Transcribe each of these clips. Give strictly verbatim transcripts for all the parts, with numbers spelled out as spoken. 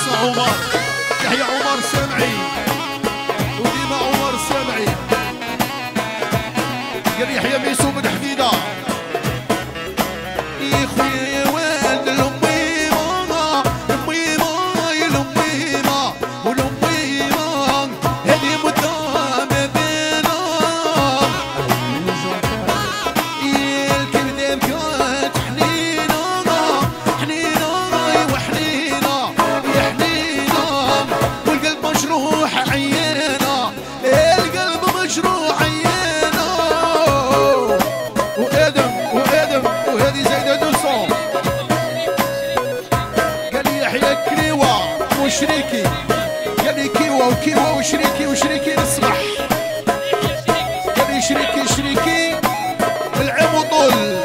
اسمع عمر يحيى عمر سامعي وديما عمر سامعي قال يحيى ميسو بن حديده يا خويا يا والد الأميمة الأميمة يا الأميمة والأميمة هذه مدة ما بينا يا الكذاب كانت حنينة حنينة وحنينة يا حنينة والقلب مجروح عيانة القلب مجروح عيانة وآدم وآدم وهذه زايدة دوسون قال لي يحيى كريوة وشريكي قال لي كيوة وكيوة وشريكي وشريكي نسمح قال لي شريكي شريكي العم وطول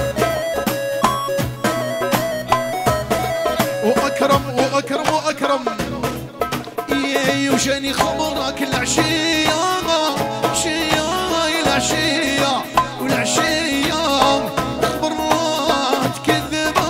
وأكرم وأكرم وأكرم يا وجاني خبرك العشية عشية العشية والعشية خبرات كذبة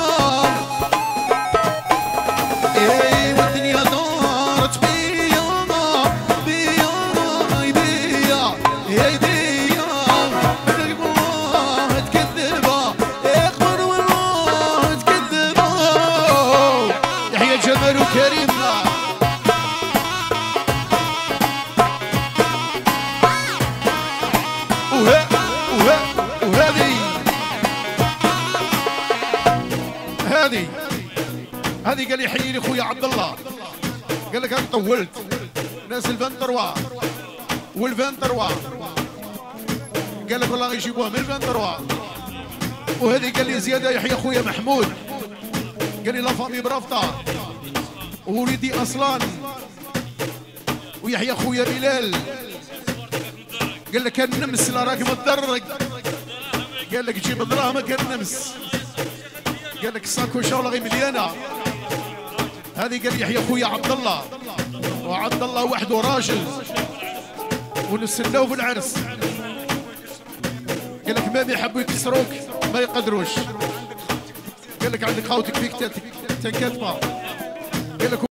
اي والدنيا دارت بيا بيا بيا يا بيا خبرات كذبة اخبر والله كذبة يحيى جمال وكريم وهذه هذه هذه قال يحيي لي خويا عبد الله قال لك انا طولت ناس الفانتروا والفانتروا قال لك والله يجيبوها من الفانتروا وهذه قال لي زياده يحيى خويا محمود قال لي لا فامي برافطه ووليدي اصلان ويحيى خويا بلال قال لك النمس لا راك متدرج قال لك جيب دراهمك النمس قال لك الساكو شغله غير مليانه هذه قال يحيى خويا عبد الله وعبد الله وحده راجل ونستناو في العرس قال لك ما بيحبوا يكسروك ما يقدروش قال لك عندك خاوتك فيك تنكتفه قال لك